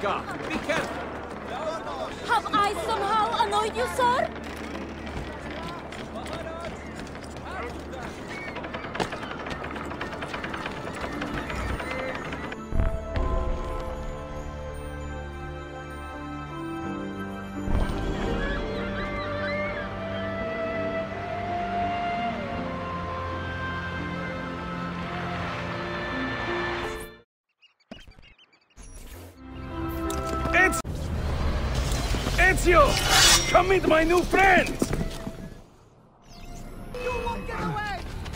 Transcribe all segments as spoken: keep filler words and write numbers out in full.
car. Be careful. Have I somehow annoyed you, sir? Ezio! Come meet my new friends! You won't get away!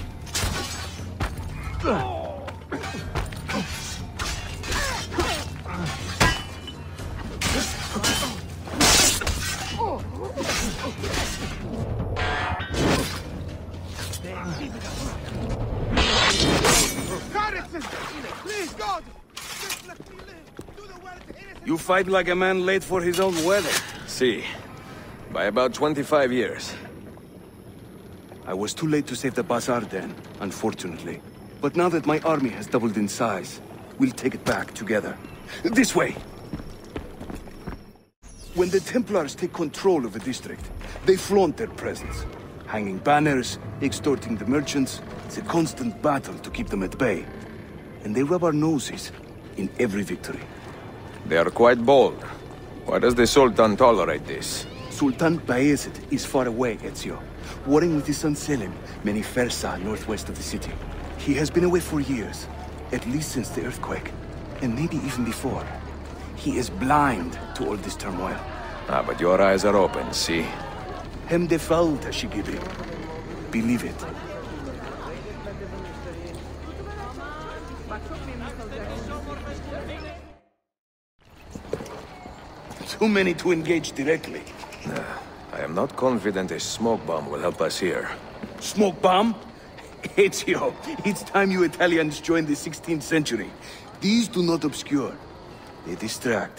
Please, God! Just let me live! Do the world innocent! You fight like a man late for his own wedding. See, by about twenty-five years. I was too late to save the Bazaar then, unfortunately. But now that my army has doubled in size, we'll take it back together. This way! When the Templars take control of a district, they flaunt their presence. Hanging banners, extorting the merchants, it's a constant battle to keep them at bay. And they rub our noses in every victory. They are quite bold. Why does the Sultan tolerate this? Sultan Bayezid is far away, Ezio. Warring with his son Selim, many Fersa northwest of the city. He has been away for years, at least since the earthquake, and maybe even before. He is blind to all this turmoil. Ah, but your eyes are open, see? Hem de falta, Shigibi. Believe it. Too many to engage directly. Nah, I am not confident a smoke bomb will help us here. Smoke bomb? Ezio, it's time you Italians joined the sixteenth century. These do not obscure. They distract.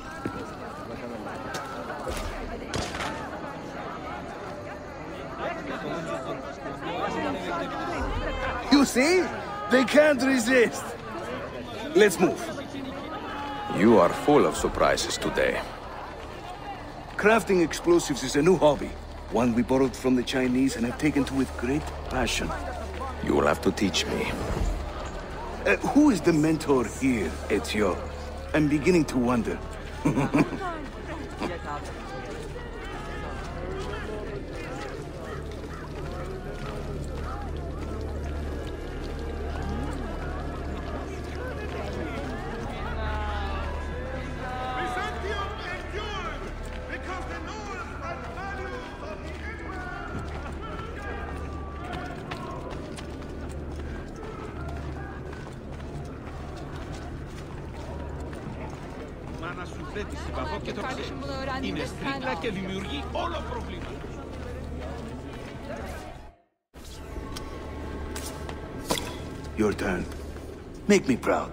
You see? They can't resist. Let's move. You are full of surprises today. Crafting explosives is a new hobby. One we borrowed from the Chinese and have taken to with great passion. You will have to teach me. Uh, who is the mentor here, Ezio? I'm beginning to wonder. Είναι στρίγκλα και δημιουργεί όλο πρόβλημα. Your turn. Make me proud.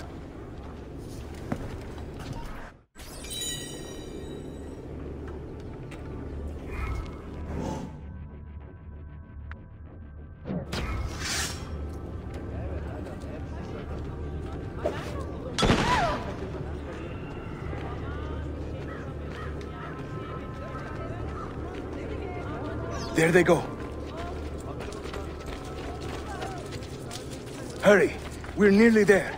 There they go. Hurry, we're nearly there.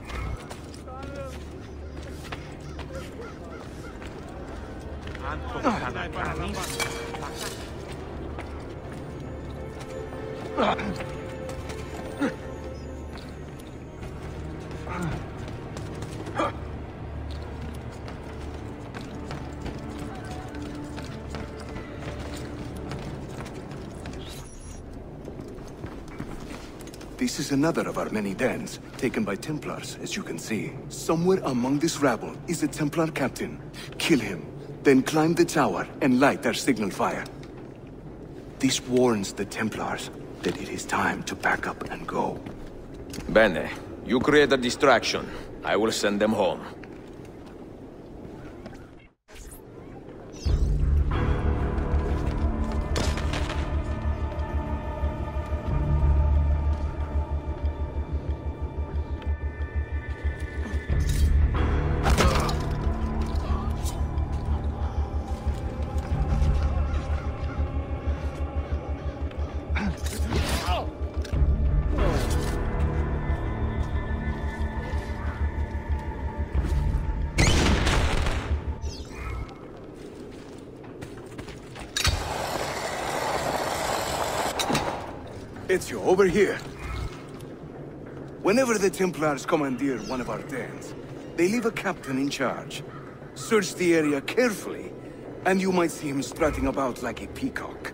This is another of our many dens, taken by Templars, as you can see. Somewhere among this rabble is a Templar captain. Kill him, then climb the tower and light our signal fire. This warns the Templars that it is time to pack up and go. Bene, you create a distraction. I will send them home. Ezio, over here. Whenever the Templars commandeer one of our dens, they leave a captain in charge. Search the area carefully, and you might see him strutting about like a peacock.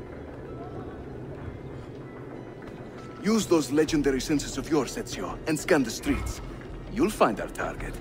Use those legendary senses of yours, Ezio, and scan the streets. You'll find our target.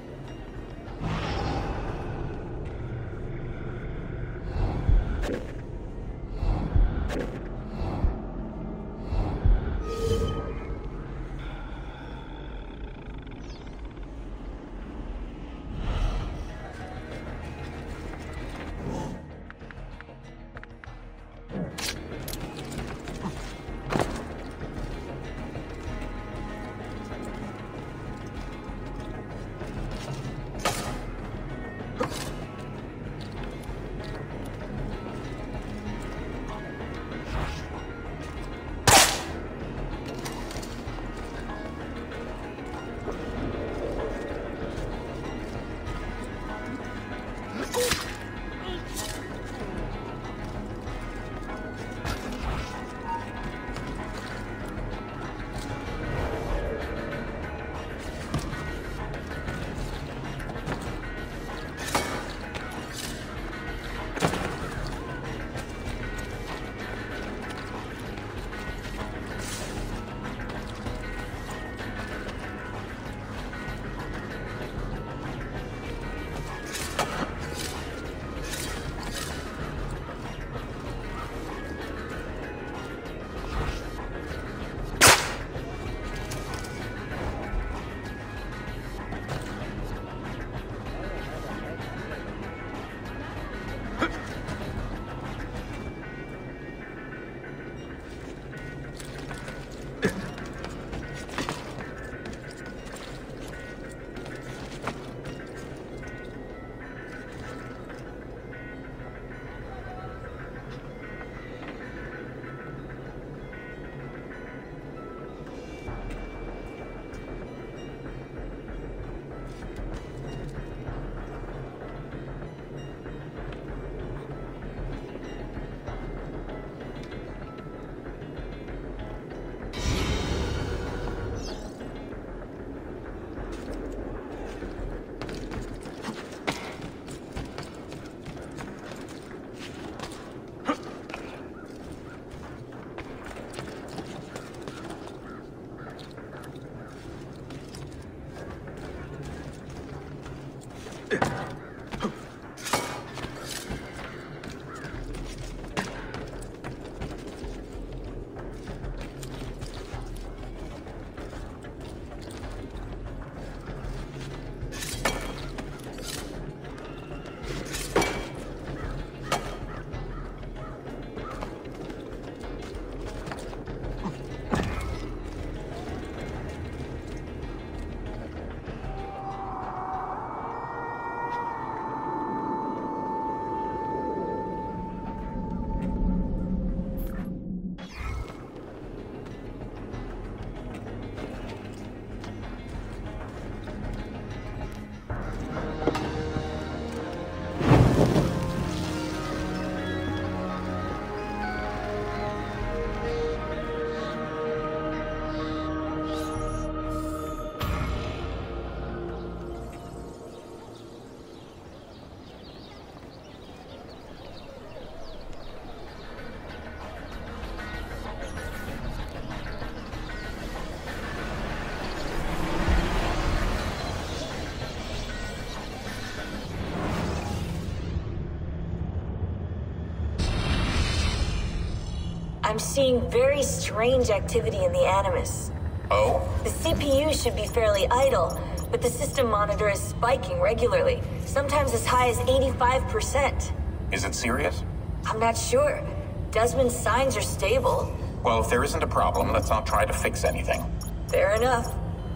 I'm seeing very strange activity in the Animus. Oh? The C P U should be fairly idle, but the system monitor is spiking regularly, sometimes as high as eighty-five percent. Is it serious? I'm not sure. Desmond's signs are stable. Well, if there isn't a problem, let's not try to fix anything. Fair enough.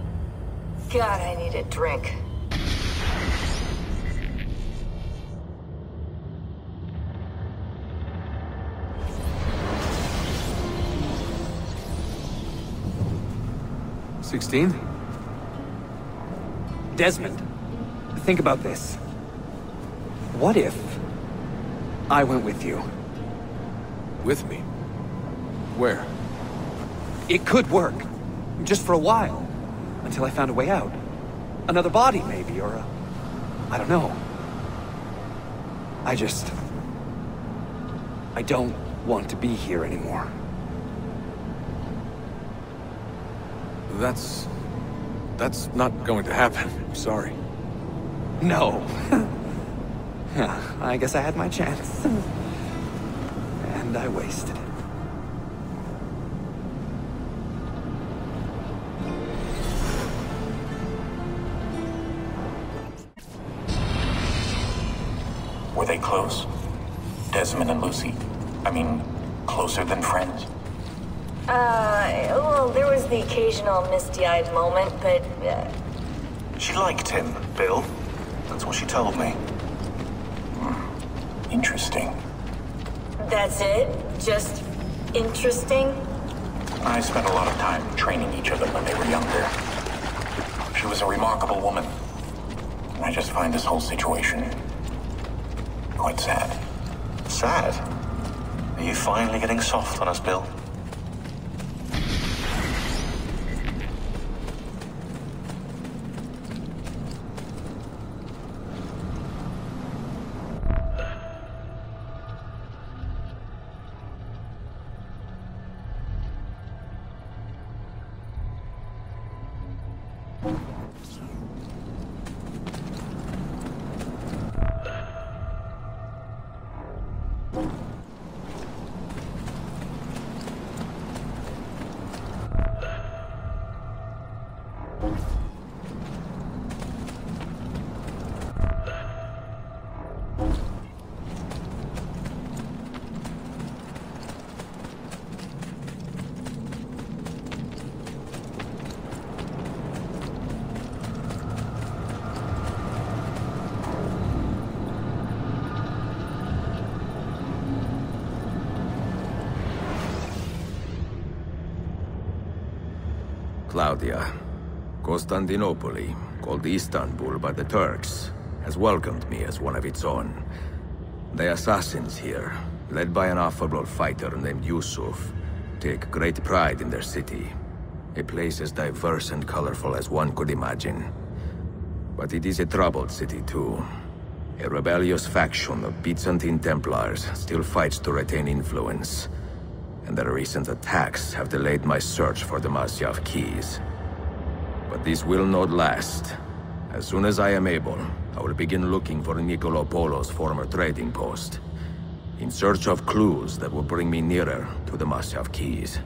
God, I need a drink. sixteen? Desmond, think about this. What if I went with you? With me? Where? It could work. Just for a while. Until I found a way out. Another body, maybe, or a... I don't know. I just... I don't want to be here anymore. That's... that's not going to happen. I'm sorry. No. Yeah, I guess I had my chance. And I wasted it. Were they close? Desmond and Lucy? I mean, closer than friends? Uh, well, there was the occasional misty-eyed moment, but, uh... She liked him, Bill. That's what she told me. Hmm. Interesting. That's it? Just interesting? I spent a lot of time training each of them when they were younger. She was a remarkable woman. And I just find this whole situation quite sad. Sad? Are you finally getting soft on us, Bill? Claudia, Constantinople, called Istanbul by the Turks, has welcomed me as one of its own. The assassins here, led by an affable fighter named Yusuf, take great pride in their city. A place as diverse and colorful as one could imagine. But it is a troubled city too. A rebellious faction of Byzantine Templars still fights to retain influence. And their recent attacks have delayed my search for the Masyaf keys. But this will not last. As soon as I am able, I will begin looking for Nicolo Polo's former trading post, in search of clues that will bring me nearer to the Masyaf keys.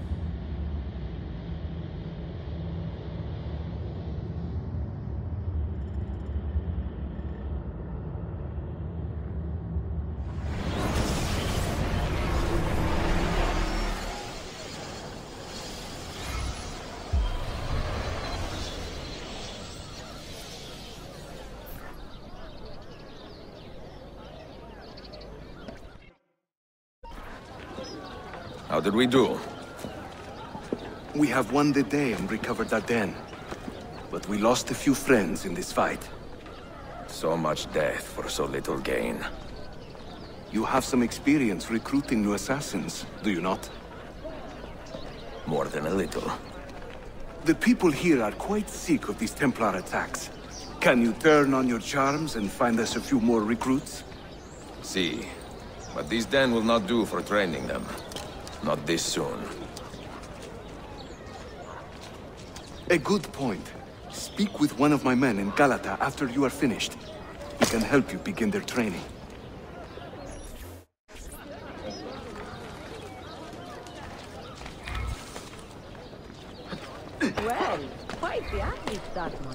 How did we do? We have won the day and recovered our den. But we lost a few friends in this fight. So much death for so little gain. You have some experience recruiting new assassins, do you not? More than a little. The people here are quite sick of these Templar attacks. Can you turn on your charms and find us a few more recruits? See, but this den will not do for training them. Not this soon. A good point. Speak with one of my men in Galata after you are finished. He can help you begin their training. Well, quite the athlete, that one.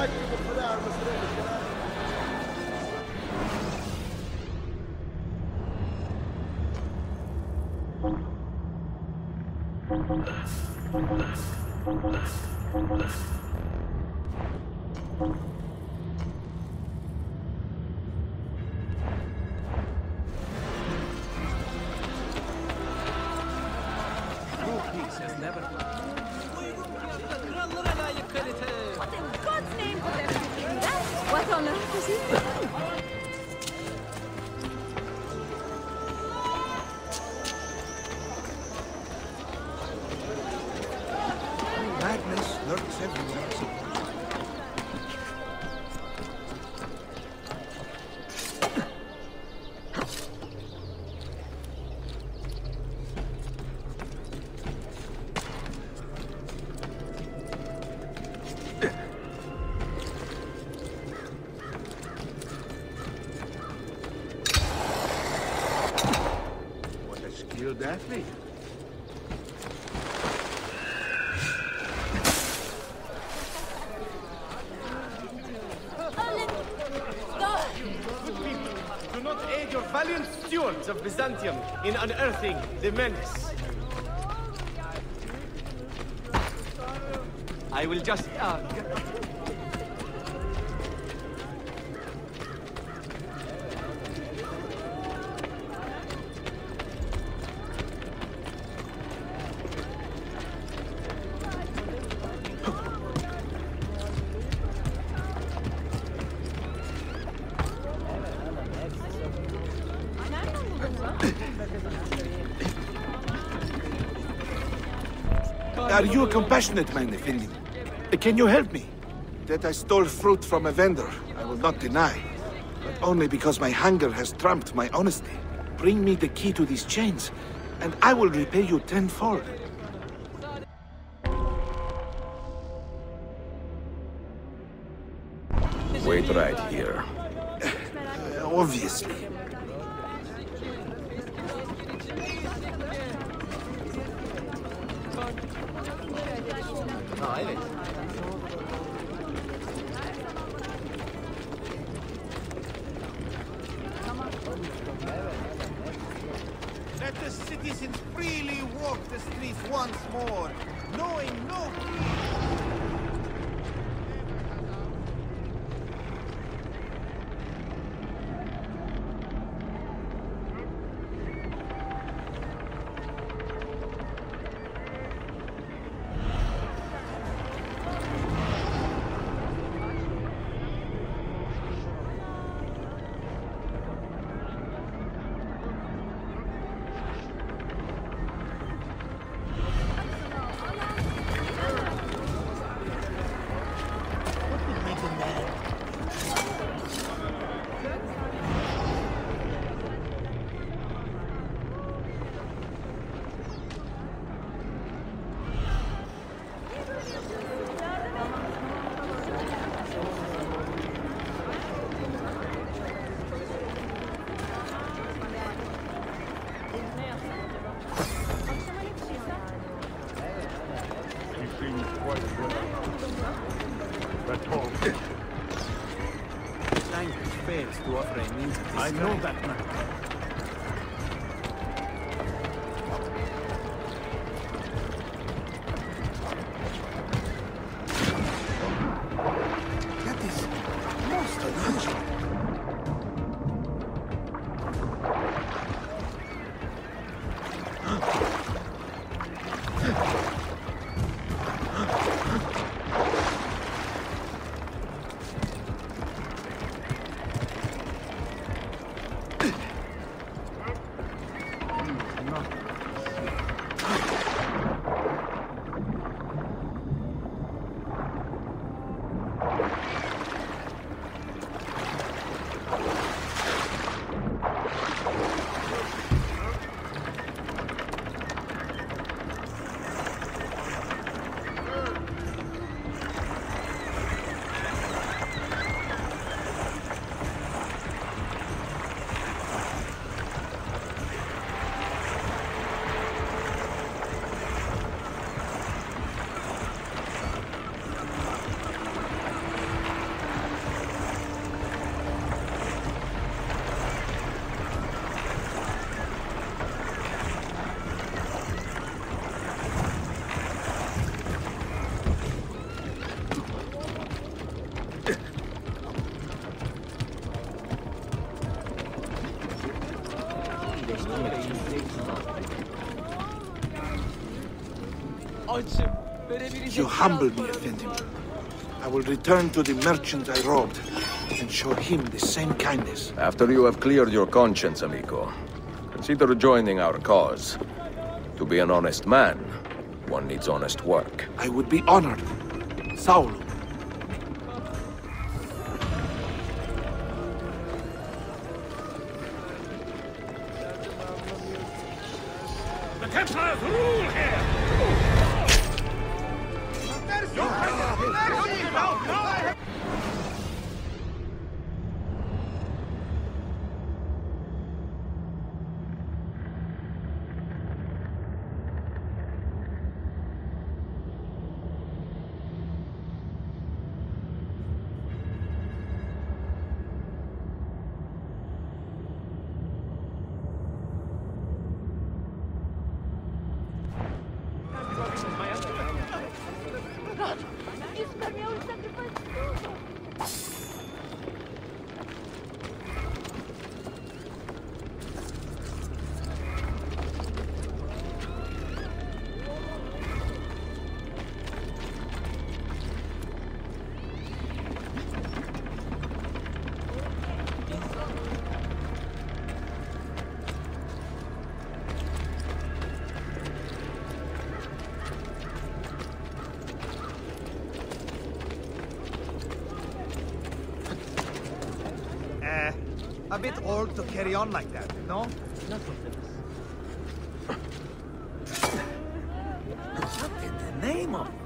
Peace has never... What in God's name could there be in that? What on earth is it? Madness lurks everywhere. What a skilled athlete. Do not aid your valiant stewards of Byzantium in unearthing the menace. I will just... Uh, Are you a compassionate man, Effendi? Can you help me? That I stole fruit from a vendor, I will not deny. But only because my hunger has trumped my honesty. Bring me the key to these chains, and I will repay you tenfold. Wait right here. Uh, obviously. Ha, evet. Let the citizens freely walk the streets once more, knowing no Language fails to offer a means of I know that, man. That is most unusual. You humble me, Effendi. I will return to the merchant I robbed and show him the same kindness. After you have cleared your conscience, amigo, consider joining our cause. To be an honest man, one needs honest work. I would be honored. Saul. The Templars rule here! A bit old to carry on like that, no? What in the name of...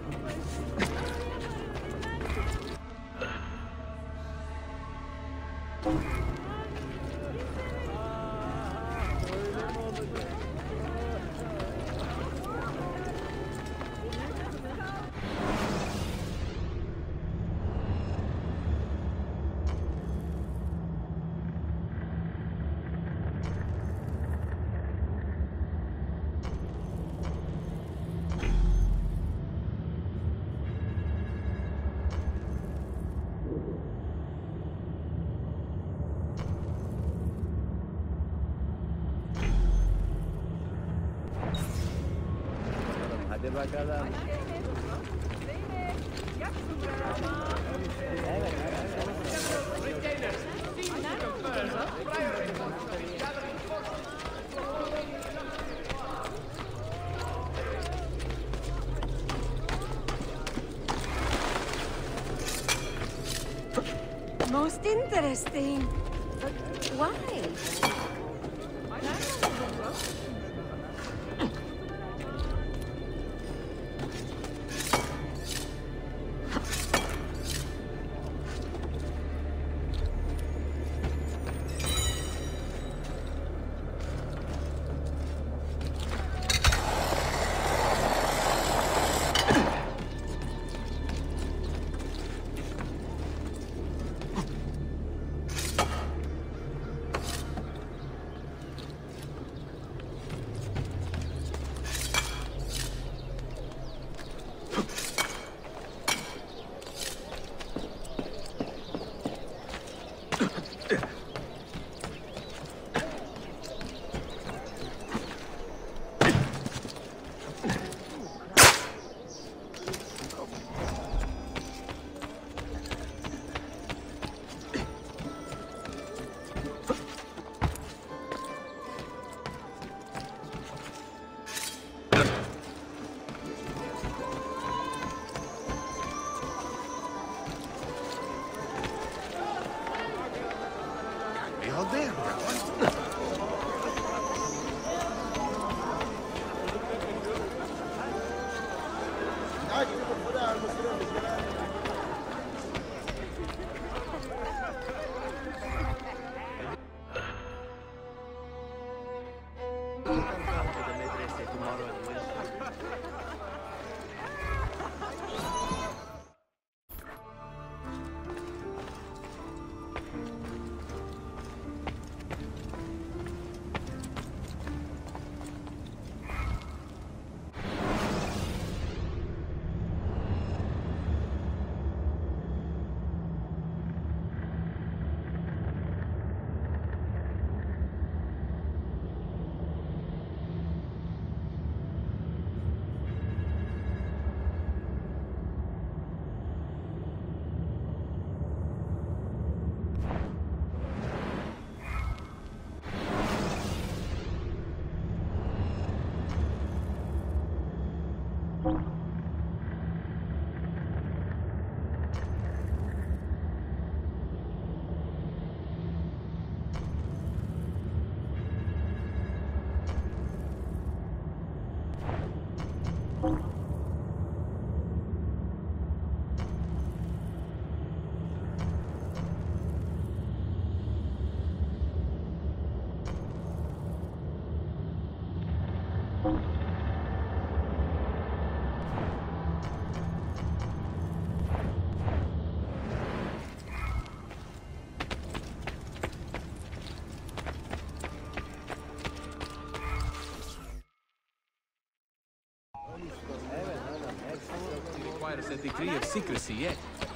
Most interesting. But why? that degree of secrecy yet.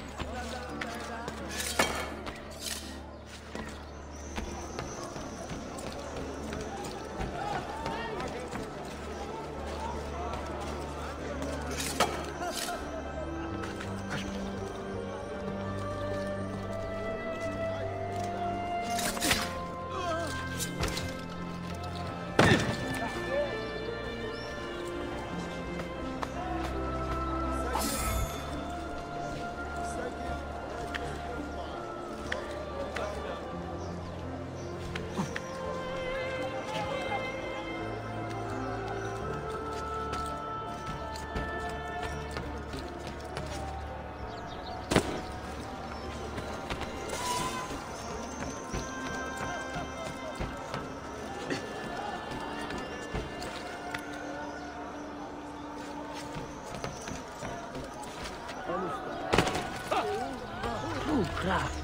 crap.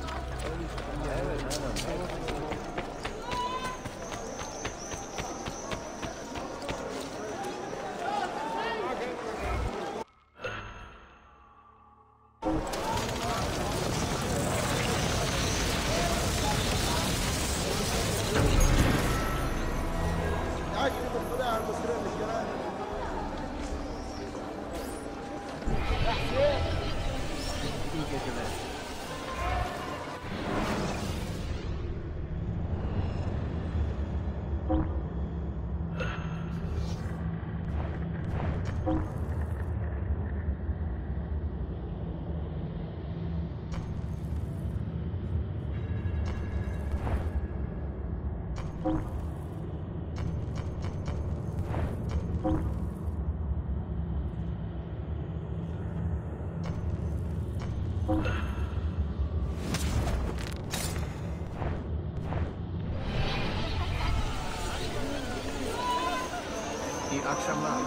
I akşamlar.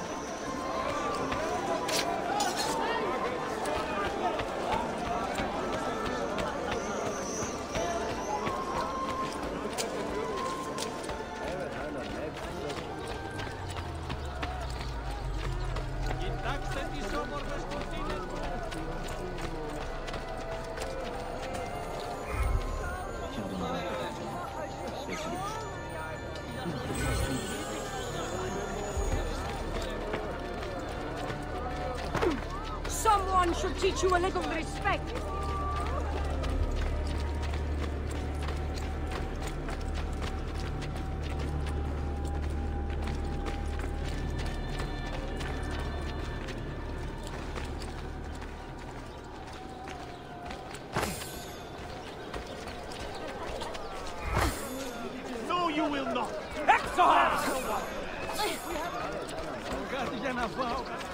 Someone should teach you a little respect. No, you will not. Exile! Guardian Avau.